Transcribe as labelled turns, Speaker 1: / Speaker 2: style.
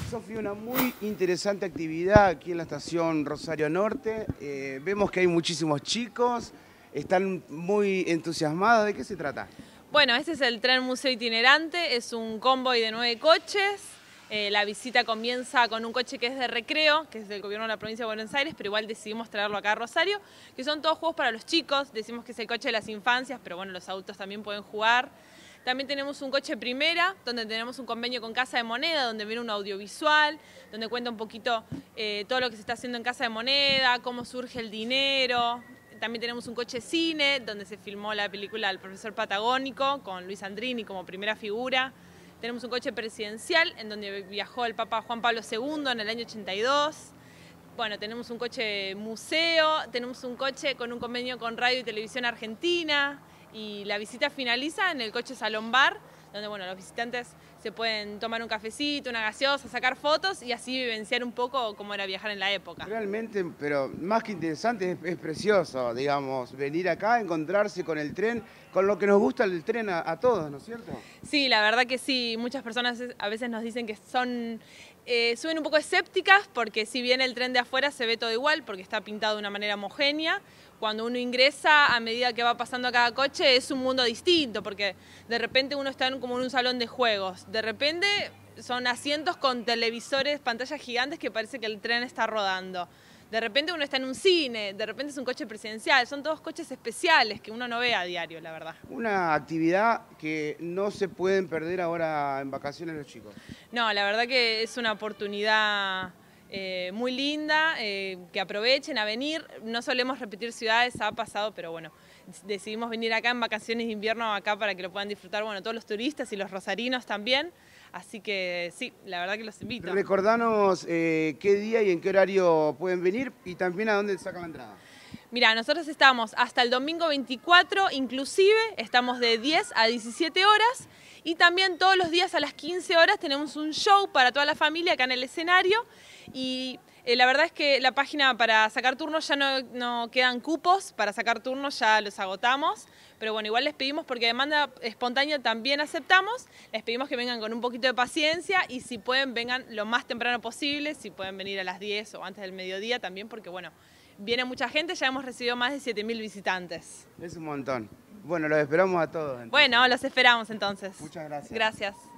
Speaker 1: Sofía, una muy interesante actividad aquí en la estación Rosario Norte. Vemos que hay muchísimos chicos, están muy entusiasmados. ¿De qué se trata?
Speaker 2: Bueno, este es el tren museo itinerante, es un convoy de 9 coches. La visita comienza con un coche que es de recreo, que es del gobierno de la provincia de Buenos Aires, pero igual decidimos traerlo acá a Rosario, que son todos juegos para los chicos. Decimos que es el coche de las infancias, pero bueno, los adultos también pueden jugar. También tenemos un coche primera, donde tenemos un convenio con Casa de Moneda, donde viene un audiovisual, donde cuenta un poquito todo lo que se está haciendo en Casa de Moneda, cómo surge el dinero. También tenemos un coche cine, donde se filmó la película El Profesor Patagónico, con Luis Andrini como primera figura. Tenemos un coche presidencial, en donde viajó el Papa Juan Pablo II en el año 82. Bueno, tenemos un coche museo, tenemos un coche con un convenio con Radio y Televisión Argentina, y la visita finaliza en el coche Salón Bar, donde bueno, los visitantes se pueden tomar un cafecito, una gaseosa, sacar fotos y así vivenciar un poco cómo era viajar en la época.
Speaker 1: Realmente, pero más que interesante, es precioso, digamos, venir acá, encontrarse con el tren, con lo que nos gusta el tren a todos, ¿no es cierto?
Speaker 2: Sí, la verdad que sí. Muchas personas a veces nos dicen que suben un poco escépticas porque si bien el tren de afuera se ve todo igual porque está pintado de una manera homogénea, cuando uno ingresa, a medida que va pasando a cada coche, es un mundo distinto porque de repente uno está como en un salón de juegos, de repente son asientos con televisores, pantallas gigantes que parece que el tren está rodando. De repente uno está en un cine, de repente es un coche presidencial, son todos coches especiales que uno no ve a diario, la verdad.
Speaker 1: Una actividad que no se pueden perder ahora en vacaciones los chicos.
Speaker 2: No, la verdad que es una oportunidad muy linda, que aprovechen a venir. No solemos repetir ciudades, ha pasado, pero bueno, decidimos venir acá en vacaciones de invierno, acá para que lo puedan disfrutar, bueno, todos los turistas y los rosarinos también. Así que sí, la verdad que los invito.
Speaker 1: Recordanos qué día y en qué horario pueden venir y también a dónde sacan la entrada.
Speaker 2: Mira, nosotros estamos hasta el domingo 24, inclusive, estamos de 10 a 17 horas y también todos los días a las 15 horas tenemos un show para toda la familia acá en el escenario y la verdad es que la página para sacar turnos ya no quedan cupos, para sacar turnos ya los agotamos, pero bueno, igual les pedimos, porque demanda espontánea también aceptamos, les pedimos que vengan con un poquito de paciencia y si pueden vengan lo más temprano posible, si pueden venir a las 10 o antes del mediodía también, porque bueno, viene mucha gente, ya hemos recibido más de 7.000 visitantes.
Speaker 1: Es un montón. Bueno, los esperamos a todos. Entonces.
Speaker 2: Bueno, los esperamos entonces.
Speaker 1: Muchas gracias.
Speaker 2: Gracias.